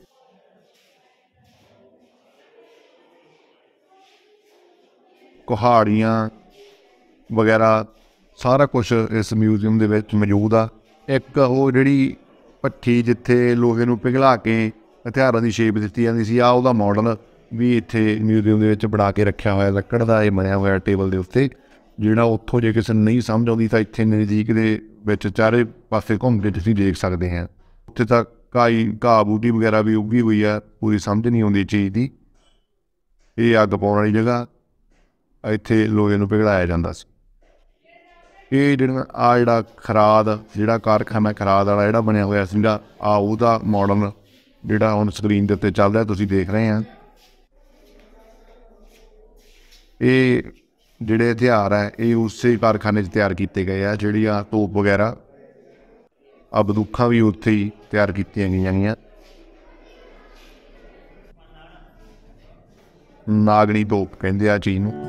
ਕੁਹਾੜੀਆਂ ਵਗੈਰਾ, ਸਾਰਾ ਕੁਛ ਇਸ ਮਿਊਜ਼ੀਅਮ ਦੇ ਵਿੱਚ ਮੌਜੂਦ ਆ। ਇੱਕ ਉਹ ਜਿਹੜੀ ਭੱਠੀ ਜਿੱਥੇ ਲੋਹੇ ਨੂੰ ਪਿਘਲਾ ਕੇ ਹਥਿਆਰਾਂ ਦੀ ਸ਼ੇਪ ਦਿੱਤੀ ਜਾਂਦੀ ਸੀ, ਆ ਉਹਦਾ ਮਾਡਲ ਵੀ ਇੱਥੇ ਮਿਊਜ਼ੀਅਮ ਦੇ ਵਿੱਚ ਬਣਾ ਕੇ ਰੱਖਿਆ ਹੋਇਆ। ਲੱਕੜ ਦਾ ਇਹ ਬਣਿਆ ਹੋਇਆ ਟੇਬਲ ਦੇ ਉੱਤੇ, ਜਿਹੜਾ ਉੱਥੋਂ ਜੇ ਕਿਸੇ ਨੂੰ ਨਹੀਂ ਸਮਝ ਆਉਂਦੀ ਤਾਂ ਇੱਥੇ ਨਜ਼ਦੀਕ ਦੇ ਵਿੱਚ ਚਾਰੇ ਪਾਸੇ ਘੁੰਮ ਕੇ ਤੁਸੀਂ ਦੇਖ ਸਕਦੇ ਹਾਂ। ਉੱਥੇ ਤਾਂ ਘਾਈ ਘਾਹ ਬੂਟੀ ਵਗੈਰਾ ਵੀ ਉੱਗੀ ਹੋਈ ਆ, ਪੂਰੀ ਸਮਝ ਨਹੀਂ ਆਉਂਦੀ ਚੀਜ਼ ਦੀ। ਇਹ ਅੱਗ ਪਾਉਣ ਵਾਲੀ ਜਗ੍ਹਾ, ਇੱਥੇ ਲੋਹੇ ਨੂੰ ਪਿਘਲਾਇਆ ਜਾਂਦਾ ਸੀ। ਇਹ ਜਿਹੜਾ ਆ ਜਿਹੜਾ ਖਰਾਦ, ਜਿਹੜਾ ਕਾਰਖਾਨਾ ਖਰਾਦ ਵਾਲਾ ਜਿਹੜਾ ਬਣਿਆ ਹੋਇਆ ਸੀਗਾ, ਆ ਉਹਦਾ ਮਾਡਲ ਜਿਹੜਾ ਹੁਣ ਸਕਰੀਨ ਦੇ ਉੱਤੇ ਚੱਲ ਰਿਹਾ ਤੁਸੀਂ ਦੇਖ ਰਹੇ ਹਾਂ। ਇਹ ਜਿਹੜੇ ਹਥਿਆਰ ਹੈ ਇਹ ਉਸੇ ਕਾਰਖਾਨੇ 'ਚ ਤਿਆਰ ਕੀਤੇ ਗਏ ਆ। ਜਿਹੜੀਆਂ ਤੋਪ ਵਗੈਰਾ, ਆ ਬੰਦੂਕਾਂ ਵੀ ਉੱਥੇ ਹੀ ਤਿਆਰ ਕੀਤੀਆਂ ਗਈਆਂ ਗਈਆਂ। ਨਾਗਣੀ ਤੋਪ ਕਹਿੰਦੇ ਆ ਚੀਜ਼ ਨੂੰ।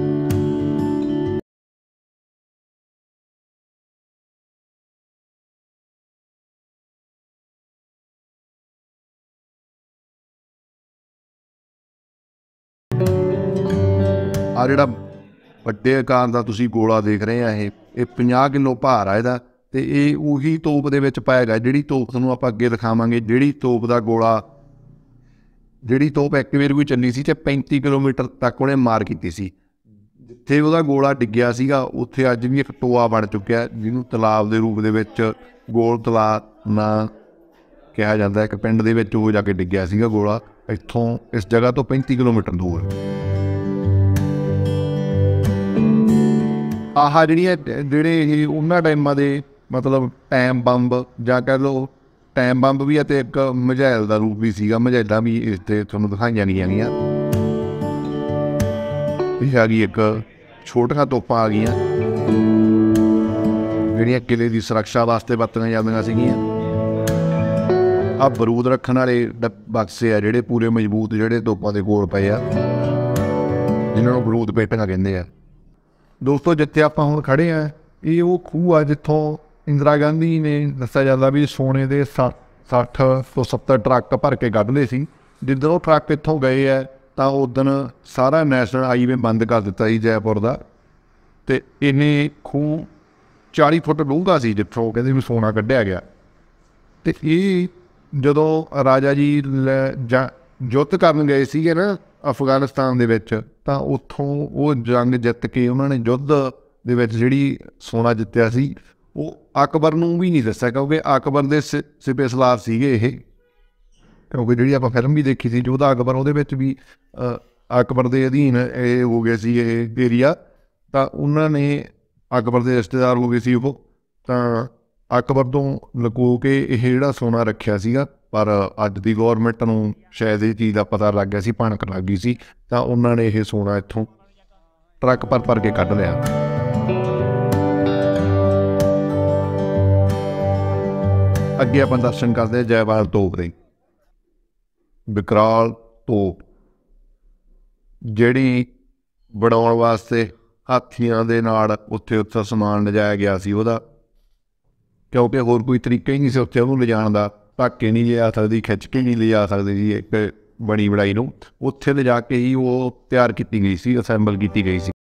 ਆ ਜਿਹੜਾ ਵੱਡੇ ਆਕਾਰ ਦਾ ਤੁਸੀਂ ਗੋਲਾ ਦੇਖ ਰਹੇ ਆ, ਇਹ ਇਹ ਪੰਜਾਹ ਕਿਲੋ ਭਾਰ ਆ ਇਹਦਾ, ਅਤੇ ਇਹ ਉਹੀ ਤੋਪ ਦੇ ਵਿੱਚ ਪਾਇਆ ਗਿਆ ਜਿਹੜੀ ਤੋਪ ਤੁਹਾਨੂੰ ਆਪਾਂ ਅੱਗੇ ਦਿਖਾਵਾਂਗੇ। ਜਿਹੜੀ ਤੋਪ ਦਾ ਗੋਲਾ, ਜਿਹੜੀ ਤੋਪ ਇੱਕ ਵਾਰ ਕੋਈ ਚੱਲੀ ਸੀ ਅਤੇ ਪੈਂਤੀ ਕਿਲੋਮੀਟਰ ਤੱਕ ਉਹਨੇ ਮਾਰ ਕੀਤੀ ਸੀ। ਜਿੱਥੇ ਉਹਦਾ ਗੋਲਾ ਡਿੱਗਿਆ ਸੀਗਾ ਉੱਥੇ ਅੱਜ ਵੀ ਇੱਕ ਟੋਆ ਬਣ ਚੁੱਕਿਆ, ਜਿਹਨੂੰ ਤਲਾਬ ਦੇ ਰੂਪ ਦੇ ਵਿੱਚ ਗੋਲ ਤਲਾਬ ਨਾਂ ਕਿਹਾ ਜਾਂਦਾ। ਇੱਕ ਪਿੰਡ ਦੇ ਵਿੱਚ ਉਹ ਜਾ ਕੇ ਡਿੱਗਿਆ ਸੀਗਾ ਗੋਲਾ, ਇੱਥੋਂ ਇਸ ਜਗ੍ਹਾ ਤੋਂ ਪੈਂਤੀ ਕਿਲੋਮੀਟਰ ਦੂਰ। ਆਹ ਜਿਹੜੀਆਂ ਜਿਹੜੇ ਇਹ ਉਹਨਾਂ ਟਾਈਮਾਂ ਦੇ ਮਤਲਬ ਟਾਈਮ ਬੰਬ ਜਾਂ ਕਹਿ ਲਓ ਟਾਈਮ ਬੰਬ ਵੀ, ਅਤੇ ਇੱਕ ਮਝੈਲ ਦਾ ਰੂਪ ਵੀ ਸੀਗਾ। ਮਝੈਲਾਂ ਵੀ ਇਸ 'ਤੇ ਤੁਹਾਨੂੰ ਦਿਖਾਈਆਂ ਗਈਆਂ ਗਈਆਂ। ਇਹ ਆ ਗਈ ਇੱਕ ਛੋਟੀਆਂ ਤੋਪਾਂ ਆ ਗਈਆਂ, ਜਿਹੜੀਆਂ ਕਿਲੇ ਦੀ ਸੁਰੱਖਿਆ ਵਾਸਤੇ ਵਰਤੀਆਂ ਜਾਂਦੀਆਂ ਸੀਗੀਆਂ। ਆਹ ਬਰੂਦ ਰੱਖਣ ਵਾਲੇ ਡ ਬਕਸੇ ਆ, ਜਿਹੜੇ ਪੂਰੇ ਮਜ਼ਬੂਤ, ਜਿਹੜੇ ਤੋਪਾਂ ਦੇ ਕੋਲ ਪਏ ਆ, ਜਿਹਨਾਂ ਨੂੰ ਬਰੂਦ ਪੇਟੀਆਂ ਕਹਿੰਦੇ ਆ। ਦੋਸਤੋ, ਜਿੱਥੇ ਆਪਾਂ ਹੁਣ ਖੜ੍ਹੇ ਹਾਂ, ਇਹ ਉਹ ਖੂਹ ਆ ਜਿੱਥੋਂ ਇੰਦਰਾ ਗਾਂਧੀ ਨੇ ਦੱਸਿਆ ਜਾਂਦਾ ਵੀ ਸੋਨੇ ਦੇ ਸੱਠ ਸੱਠ ਤੋਂ ਸੱਤਰ ਟਰੱਕ ਭਰ ਕੇ ਕੱਢਦੇ ਸੀ। ਜਿੱਦਣ ਉਹ ਟਰੱਕ ਇੱਥੋਂ ਗਏ ਹੈ ਤਾਂ ਉਦਣ ਸਾਰਾ ਨੈਸ਼ਨਲ ਹਾਈਵੇ ਬੰਦ ਕਰ ਦਿੱਤਾ ਸੀ ਜੈਪੁਰ ਦਾ। ਅਤੇ ਇਹ ਖੂਹ ਚਾਲੀ ਫੁੱਟ ਡੂੰਘਾ ਸੀ ਜਿੱਥੋਂ ਕਹਿੰਦੇ ਵੀ ਸੋਨਾ ਕੱਢਿਆ ਗਿਆ। ਅਤੇ ਇਹ ਜਦੋਂ ਰਾਜਾ ਜੀ ਲੈ ਜਾਂ ਯੁੱਧ ਕਰਨ ਗਏ ਸੀਗੇ ਨਾ ਅਫਗਾਨਿਸਤਾਨ ਦੇ ਵਿੱਚ, ਤਾਂ ਉੱਥੋਂ ਉਹ ਜੰਗ ਜਿੱਤ ਕੇ ਉਹਨਾਂ ਨੇ ਯੁੱਧ ਦੇ ਵਿੱਚ ਜਿਹੜੀ ਸੋਨਾ ਜਿੱਤਿਆ ਸੀ ਉਹ ਅਕਬਰ ਨੂੰ ਵੀ ਨਹੀਂ ਦੱਸਿਆ, ਕਿਉਂਕਿ ਅਕਬਰ ਦੇ ਸਿ ਸਿਪੇ ਸਲਾਰ ਸੀਗੇ ਇਹ। ਕਿਉਂਕਿ ਜਿਹੜੀ ਆਪਾਂ ਫਿਲਮ ਵੀ ਦੇਖੀ ਸੀ ਯੋਧਾ ਅਕਬਰ, ਉਹਦੇ ਵਿੱਚ ਵੀ ਅਕਬਰ ਦੇ ਅਧੀਨ ਇਹ ਹੋ ਗਏ ਸੀ ਇਹ ਏਰੀਆ, ਤਾਂ ਉਹਨਾਂ ਨੇ ਅਕਬਰ ਦੇ ਰਿਸ਼ਤੇਦਾਰ ਹੋ ਗਏ ਸੀ ਉਹ, ਤਾਂ ਅਕਬਰ ਤੋਂ ਲੁਕੋ ਕੇ ਇਹ ਜਿਹੜਾ ਸੋਨਾ ਰੱਖਿਆ ਸੀਗਾ। ਪਰ ਅੱਜ ਦੀ ਗੌਰਮੈਂਟ ਨੂੰ ਸ਼ਾਇਦ ਇਹ ਚੀਜ਼ ਦਾ ਪਤਾ ਲੱਗ ਗਿਆ ਸੀ, ਭਣਕ ਲੱਗ ਗਈ ਸੀ, ਤਾਂ ਉਹਨਾਂ ਨੇ ਇਹ ਸੋਨਾ ਇੱਥੋਂ ਟਰੱਕ ਭਰ ਭਰ ਕੇ ਕੱਢ ਲਿਆ। ਅੱਗੇ ਆਪਾਂ ਦਰਸ਼ਨ ਕਰਦੇ ਹਾਂ ਜੈਵਾਲ ਤੋਪ ਦੇ। ਵਿਕਰਾਲ ਤੋਪ ਜਿਹੜੀ ਬਣਾਉਣ ਵਾਸਤੇ ਹਾਥੀਆਂ ਦੇ ਨਾਲ ਉੱਥੇ ਉੱਥੇ ਸਮਾਨ ਲਿਜਾਇਆ ਗਿਆ ਸੀ ਉਹਦਾ, ਕਿਉਂਕਿ ਹੋਰ ਕੋਈ ਤਰੀਕਾ ਹੀ ਨਹੀਂ ਸੀ ਉੱਥੇ ਉਹਨੂੰ ਲਿਜਾਣ ਦਾ। ਢੱਕ ਕੇ ਨਹੀਂ ਲਿਜਾ ਸਕਦੀ, ਖਿੱਚ ਕੇ ਨਹੀਂ ਲਿਜਾ ਸਕਦੀ ਜੀ ਇੱਕ ਬਣੀ ਬਣਾਈ ਨੂੰ। ਉੱਥੇ ਲਿਜਾ ਕੇ ਹੀ ਉਹ ਤਿਆਰ ਕੀਤੀ ਗਈ ਸੀ, ਅਸੈਂਬਲ ਕੀਤੀ ਗਈ ਸੀ।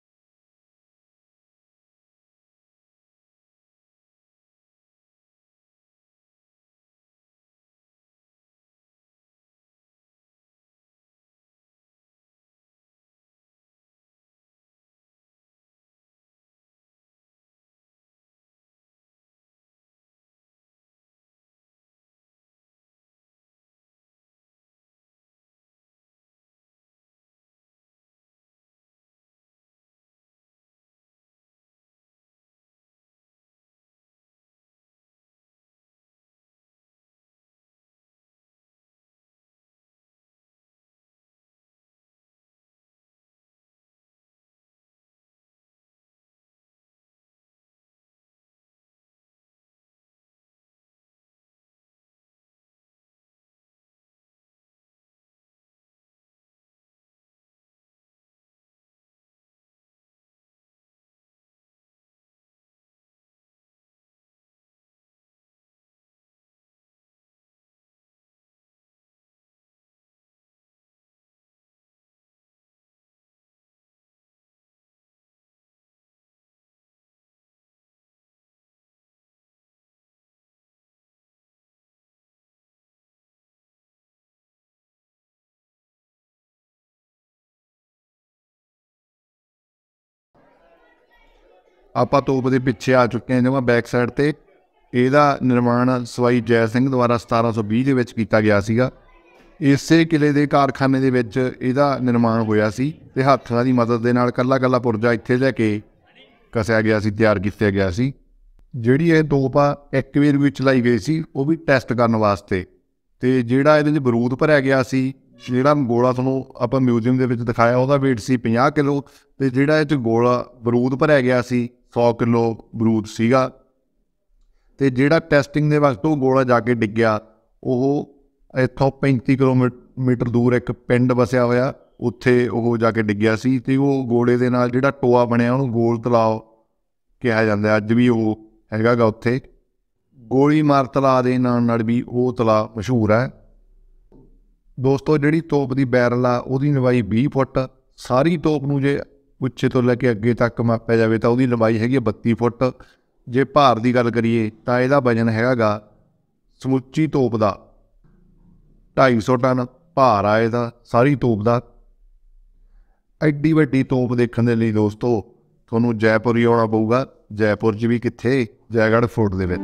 ਆਪਾਂ ਤੋਪ ਦੇ ਪਿੱਛੇ आ चुके हैं जमा बैक साइड ते। ਇਹਦਾ ਨਿਰਮਾਣ ਸਵਾਈ ਜੈ ਸਿੰਘ ਦੁਆਰਾ ਸਤਾਰਾਂ ਸੌ ਵੀਹ ਦੇ ਵਿੱਚ ਕੀਤਾ ਗਿਆ ਸੀਗਾ। ਇਸੇ ਕਿਲੇ ਦੇ ਕਾਰਖਾਨੇ ਦੇ ਵਿੱਚ ਇਹਦਾ ਨਿਰਮਾਣ ਹੋਇਆ ਸੀ ਤੇ ਹੱਥਾਂ ਦੀ ਮਦਦ ਦੇ ਨਾਲ ਕੱਲਾ ਕੱਲਾ ਪੁਰਜਾ ਇੱਥੇ ਲੈ ਕੇ ਕਸਿਆ ਗਿਆ ਸੀ, ਤਿਆਰ ਕੀਤਾ ਗਿਆ ਸੀ। ਜਿਹੜੀ ਇਹ ਤੋਪ ਆ ਇੱਕ ਵਾਰ ਵੀ ਚਲਾਈ ਗਈ ਸੀ, ਉਹ ਵੀ ਟੈਸਟ ਕਰਨ ਵਾਸਤੇ। ਤੇ ਜਿਹੜਾ ਇਹਦੇ 'ਚ ਬਰੂਦ ਭਰਿਆ ਗਿਆ ਸੀ, ਜਿਹੜਾ ਗੋਲਾ ਤੁਹਾਨੂੰ ਆਪਾਂ ਮਿਊਜ਼ੀਅਮ ਦੇ ਵਿੱਚ ਦਿਖਾਇਆ, ਉਹਦਾ ਵੇਟ ਸੀ ਪੰਜਾਹ ਕਿਲੋ। ਤੇ ਜਿਹੜਾ ਇਹ 'ਚ ਗੋਲਾ ਬਰੂਦ ਭਰਿਆ ਗਿਆ ਸੀ ਸੌ ਕਿਲੋ ਬਰੂਦ ਸੀਗਾ। ਤੇ ਜਿਹੜਾ ਟੈਸਟਿੰਗ ਦੇ ਵਕਤ ਉਹ ਗੋਲਾ ਜਾ ਕੇ ਡਿੱਗਿਆ, ਉਹ ਇੱਥੋਂ ਪੈਂਤੀ ਕਿਲੋਮੀਟਰ ਦੂਰ ਇੱਕ ਪਿੰਡ ਵਸਿਆ ਹੋਇਆ, ਉੱਥੇ ਉਹ ਜਾ ਕੇ ਡਿੱਗਿਆ ਸੀ। ਤੇ ਉਹ ਗੋਲੇ ਦੇ ਨਾਲ ਜਿਹੜਾ ਟੋਆ ਬਣਿਆ ਉਹਨੂੰ ਗੋਲ ਤਲਾਅ ਕਿਹਾ ਜਾਂਦਾ। ਅੱਜ ਵੀ ਉਹ ਹੈਗਾ ਗਾ ਉੱਥੇ। ਗੋਲੀ ਮਾਰ ਤਲਾਅ ਦੇ ਨਾਂ ਨਾਲ ਵੀ ਉਹ ਤਲਾਅ ਮਸ਼ਹੂਰ ਹੈ। ਦੋਸਤੋ ਜਿਹੜੀ ਤੋਪ ਦੀ ਬੈਰਲ ਆ ਉਹਦੀ ਲੰਬਾਈ ਵੀਹ ਫੁੱਟ। ਸਾਰੀ ਤੋਪ ਨੂੰ ਜੇ ਪਿੱਛੇ ਤੋਂ ਲੈ ਕੇ ਅੱਗੇ ਤੱਕ ਮਾਪਿਆ ਜਾਵੇ ਤਾਂ ਉਹਦੀ ਲੰਬਾਈ ਹੈਗੀ ਬੱਤੀ ਫੁੱਟ। ਜੇ ਭਾਰ ਦੀ ਗੱਲ ਕਰੀਏ ਤਾਂ ਇਹਦਾ ਵਜਨ ਹੈਗਾ ਗਾ ਸਮੁੱਚੀ ਤੋਪ ਦਾ ਢਾਈ ਸੌ ਟਨ ਭਾਰ ਆ ਇਹਦਾ, ਸਾਰੀ ਤੋਪ ਦਾ। ਐਡੀ ਵੱਡੀ ਤੋਪ ਦੇਖਣ ਦੇ ਲਈ ਦੋਸਤੋ ਤੁਹਾਨੂੰ ਜੈਪੁਰ ਹੀ ਆਉਣਾ ਪਊਗਾ। ਜੈਪੁਰ 'ਚ ਵੀ ਕਿੱਥੇ, ਜੈਗੜ੍ਹ ਫੋਰਟ ਦੇ ਵਿੱਚ।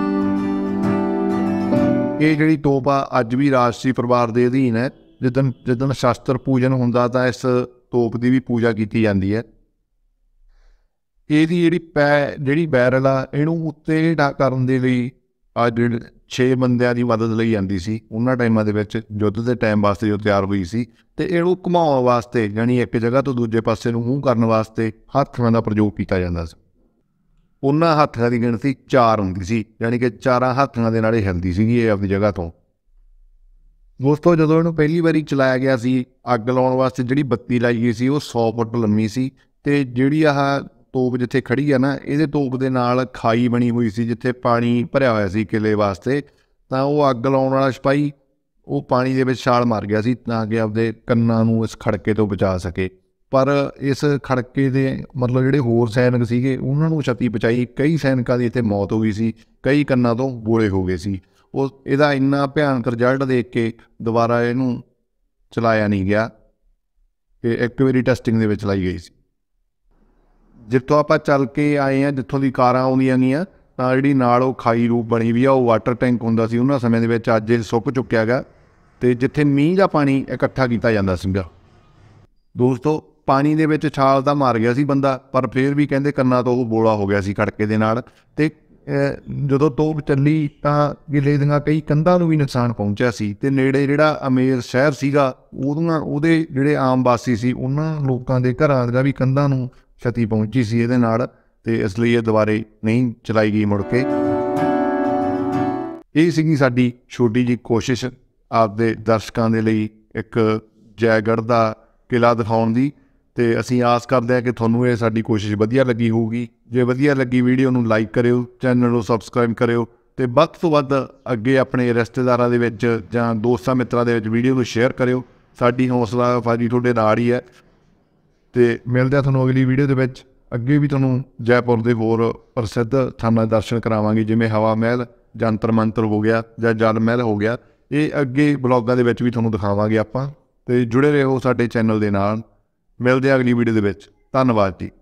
ਇਹ ਜਿਹੜੀ ਤੋਪ ਆ ਅੱਜ ਵੀ ਰਾਜਸੀ ਪਰਿਵਾਰ ਦੇ ਅਧੀਨ ਹੈ। ਜਿੱਦਣ ਜਿੱਦਣ ਸ਼ਸਤਰ ਪੂਜਨ ਹੁੰਦਾ ਤਾਂ ਇਸ ਤੋਪ ਦੀ ਵੀ ਪੂਜਾ ਕੀਤੀ ਜਾਂਦੀ ਹੈ। ਇਹਦੀ ਜਿਹੜੀ ਪੈ ਜਿਹੜੀ ਬੈਰਲ ਆ ਇਹਨੂੰ ਉੱਤੇ ਡਾ ਕਰਨ ਦੇ ਲਈ ਆ ਜਿਹੜੇ ਛੇ ਬੰਦਿਆਂ ਦੀ ਮਦਦ ਲਈ ਜਾਂਦੀ ਸੀ ਉਹਨਾਂ ਟਾਈਮਾਂ ਦੇ ਵਿੱਚ, ਯੁੱਧ ਦੇ ਟਾਈਮ ਵਾਸਤੇ ਜੋ ਤਿਆਰ ਹੋਈ ਸੀ। ਤੇ ਇਹਨੂੰ ਘੁਮਾਉਣ ਵਾਸਤੇ ਯਾਨੀ ਇੱਕ ਜਗ੍ਹਾ ਤੋਂ ਦੂਜੇ ਪਾਸੇ ਨੂੰ ਮੂੰਹ ਕਰਨ ਵਾਸਤੇ ਹੱਥਾਂ ਦਾ ਪ੍ਰਯੋਗ ਕੀਤਾ ਜਾਂਦਾ ਸੀ। ਉਹਨਾਂ ਹੱਥਾਂ ਦੀ ਗਿਣਤੀ ਚਾਰ ਹੁੰਦੀ ਸੀ, ਯਾਨੀ ਕਿ ਚਾਰਾਂ ਹੱਥਾਂ ਦੇ ਨਾਲ ਇਹ ਹਿਲਦੀ ਸੀਗੀ ਇਹ ਆਪਣੀ ਜਗ੍ਹਾ ਤੋਂ। ਦੋਸਤੋ ਜਦੋਂ ਇਹਨੂੰ ਪਹਿਲੀ ਵਾਰੀ ਚਲਾਇਆ ਗਿਆ ਸੀ, ਅੱਗ ਲਾਉਣ ਵਾਸਤੇ ਜਿਹੜੀ ਬੱਤੀ ਲਾਈ ਗਈ ਸੀ ਉਹ ਸੌ ਫੁੱਟ ਲੰਮੀ ਸੀ। ਤੇ ਜਿਹੜੀ ਆਹ ਤੋਪ ਜਿੱਥੇ ਖੜੀ ਆ ਨਾ, ਇਹਦੇ ਤੋਪ ਦੇ ਨਾਲ ਖਾਈ ਬਣੀ ਹੋਈ ਸੀ ਜਿੱਥੇ ਪਾਣੀ ਭਰਿਆ ਹੋਇਆ ਸੀ ਕਿਲੇ ਵਾਸਤੇ। ਤਾਂ ਉਹ ਅੱਗ ਲਾਉਣ ਵਾਲਾ ਸਿਪਾਹੀ ਉਹ ਪਾਣੀ ਦੇ ਵਿੱਚ ਛਾਲ ਮਾਰ ਗਿਆ ਸੀ ਤਾਂ ਕਿ ਆਪਦੇ ਕੰਨਾਂ ਨੂੰ ਇਸ ਖੜਕੇ ਤੋਂ ਬਚਾ ਸਕੇ। ਪਰ ਇਸ ਖੜਕੇ ਦੇ ਮਤਲਬ ਜਿਹੜੇ ਹੋਰ ਸੈਨਿਕ ਸੀਗੇ ਉਹਨਾਂ ਨੂੰ ਛਤੀ ਪਹੁੰਚਾਈ। ਕਈ ਸੈਨਿਕਾਂ ਦੀ ਇੱਥੇ ਮੌਤ ਹੋ ਗਈ ਸੀ, ਕਈ ਕੰਨਾਂ ਤੋਂ ਗੋਲੇ ਹੋ ਗਏ ਸੀ। ਉਹ ਇਹਦਾ ਇੰਨਾ ਭਿਆਨਕ ਰਿਜ਼ਲਟ ਦੇਖ ਕੇ ਦੁਬਾਰਾ ਇਹਨੂੰ ਚਲਾਇਆ ਨਹੀਂ ਗਿਆ। ਇਹ ਇੱਕ ਵਾਰੀ ਟੈਸਟਿੰਗ ਦੇ ਵਿੱਚ ਚਲਾਈ ਗਈ ਸੀ। ਜਿੱਥੋਂ ਆਪਾਂ ਚੱਲ ਕੇ ਆਏ ਹਾਂ, ਜਿੱਥੋਂ ਦੀ ਕਾਰਾਂ ਆਉਂਦੀਆਂ ਗਈਆਂ, ਤਾਂ ਜਿਹੜੀ ਨਾਲ ਉਹ ਖਾਈ ਰੂਪ ਬਣੀ ਵੀ ਆ ਉਹ ਵਾਟਰ ਟੈਂਕ ਹੁੰਦਾ ਸੀ ਉਹਨਾਂ ਸਮੇਂ ਦੇ ਵਿੱਚ। ਅੱਜ ਇਹ ਸੁੱਕ ਚੁੱਕਿਆ ਗਾ। ਤੇ ਜਿੱਥੇ ਮੀਂਹ ਦਾ ਪਾਣੀ ਇਕੱਠਾ ਕੀਤਾ ਜਾਂਦਾ ਸੀਗਾ ਦੋਸਤੋ, ਪਾਣੀ ਦੇ ਵਿੱਚ ਛਾਲ ਤਾਂ ਮਾਰ ਗਿਆ ਸੀ ਬੰਦਾ, ਪਰ ਫਿਰ ਵੀ ਕਹਿੰਦੇ ਕੰਨਾਂ ਤੋਂ ਉਹ ਬੋਲਾ ਹੋ ਗਿਆ ਸੀ ਖੜਕੇ ਦੇ ਨਾਲ। ਤੇ ਜਦੋਂ ਤੋਪ ਚੱਲੀ ਤਾਂ ਕਿਲੇ ਦੀਆਂ ਕਈ ਕੰਧਾਂ ਨੂੰ ਵੀ ਨੁਕਸਾਨ ਪਹੁੰਚਿਆ ਸੀ। ਤੇ ਨੇੜੇ ਜਿਹੜਾ ਅਮੇਰ ਸ਼ਹਿਰ ਸੀਗਾ ਉਹਦੀਆਂ ਉਹਦੇ ਜਿਹੜੇ ਆਮ ਵਾਸੀ ਸੀ ਉਹਨਾਂ ਲੋਕਾਂ ਦੇ ਘਰਾਂ ਦਾ ਵੀ ਕੰਧਾਂ ਨੂੰ ਛਤੀ ਪਹੁੰਚੀ ਸੀ ਇਹਦੇ ਨਾਲ। ਤੇ ਇਸ ਲਈ ਇਹ ਦੁਬਾਰੇ ਨਹੀਂ ਚਲਾਈ ਗਈ ਮੁੜ ਕੇ। ਇਹ ਸੀਗੀ ਸਾਡੀ ਛੋਟੀ ਜਿਹੀ ਕੋਸ਼ਿਸ਼ ਆਪਦੇ ਦਰਸ਼ਕਾਂ ਦੇ ਲਈ ਇੱਕ ਜੈਗੜ੍ਹ ਦਾ ਕਿਲਾ ਦਿਖਾਉਣ ਦੀ। ਤੇ ਅਸੀਂ ਆਸ ਕਰਦੇ ਹਾਂ ਕਿ ਤੁਹਾਨੂੰ ਇਹ ਸਾਡੀ ਕੋਸ਼ਿਸ਼ ਵਧੀਆ ਲੱਗੀ ਹੋਊਗੀ। ਜੇ ਵਧੀਆ ਲੱਗੀ ਵੀਡੀਓ ਨੂੰ ਲਾਈਕ ਕਰਿਓ, ਚੈਨਲ ਨੂੰ ਸਬਸਕ੍ਰਾਈਬ ਕਰਿਓ ਤੇ ਵੱਧ ਤੋਂ ਵੱਧ ਅੱਗੇ ਆਪਣੇ ਰਿਸ਼ਤੇਦਾਰਾਂ ਦੇ ਵਿੱਚ ਜਾਂ ਦੋਸਤਾਂ ਮਿੱਤਰਾਂ ਦੇ ਵਿੱਚ ਵੀਡੀਓ ਨੂੰ ਸ਼ੇਅਰ ਕਰਿਓ। ਸਾਡੀ ਹੌਸਲਾ ਅਫਜ਼ਾਈ ਤੁਹਾਡੇ ਨਾਲ ਹੀ ਹੈ। ਤੇ ਮਿਲਦੇ ਹਾਂ ਤੁਹਾਨੂੰ ਅਗਲੀ ਵੀਡੀਓ ਦੇ ਵਿੱਚ। ਅੱਗੇ ਵੀ ਤੁਹਾਨੂੰ ਜੈਪੁਰ ਦੇ ਹੋਰ ਪ੍ਰਸਿੱਧ ਥਾਵਾਂ ਦੇ ਦਰਸ਼ਨ ਕਰਾਵਾਂਗੇ, ਜਿਵੇਂ ਹਵਾ ਮਹਿਲ, ਜੰਤਰ ਮੰਤਰ ਹੋ ਗਿਆ ਜਾਂ ਜਲ ਮਹਿਲ ਹੋ ਗਿਆ। ਇਹ ਅੱਗੇ ਬਲੌਗਾਂ ਦੇ ਵਿੱਚ ਵੀ ਤੁਹਾਨੂੰ ਦਿਖਾਵਾਂਗੇ ਆਪਾਂ। ਤੇ ਜੁੜੇ ਰਹੋ ਸਾਡੇ ਚੈਨਲ ਦੇ ਨਾਲ। ਮਿਲਦੇ ਹਾਂ ਅਗਲੀ ਵੀਡੀਓ ਦੇ ਵਿੱਚ। ਧੰਨਵਾਦ ਜੀ।